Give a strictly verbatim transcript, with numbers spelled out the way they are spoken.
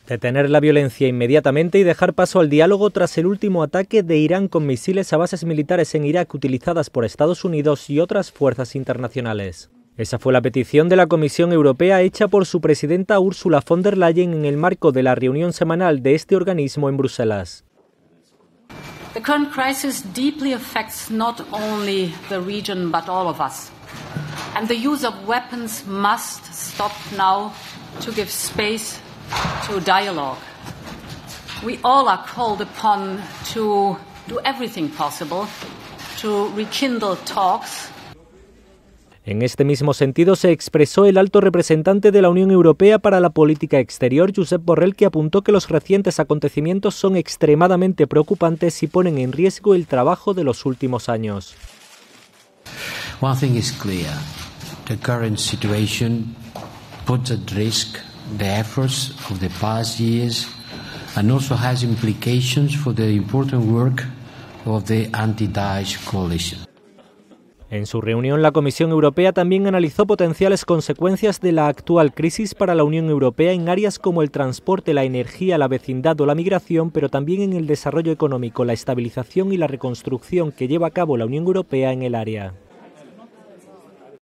Detener la violencia inmediatamente y dejar paso al diálogo tras el último ataque de Irán con misiles a bases militares en Irak utilizadas por Estados Unidos y otras fuerzas internacionales. Esa fue la petición de la Comisión Europea hecha por su presidenta Ursula von der Leyen en el marco de la reunión semanal de este organismo en Bruselas. The current crisis deeply affects not only the region but all of us. And the use of weapons must stop now to give space to dialogue. We all are called upon to do everything possible to rekindle talks. En este mismo sentido se expresó el alto representante de la Unión Europea para la Política Exterior, Josep Borrell, que apuntó que los recientes acontecimientos son extremadamente preocupantes y ponen en riesgo el trabajo de los últimos años. One thing is clear. The current situation puts at risk the efforts of the past years and also has implications for the important work of the anti-Daesh coalition. En su reunión, la Comisión Europea también analizó potenciales consecuencias de la actual crisis para la Unión Europea en áreas como el transporte, la energía, la vecindad o la migración, pero también en el desarrollo económico, la estabilización y la reconstrucción que lleva a cabo la Unión Europea en el área.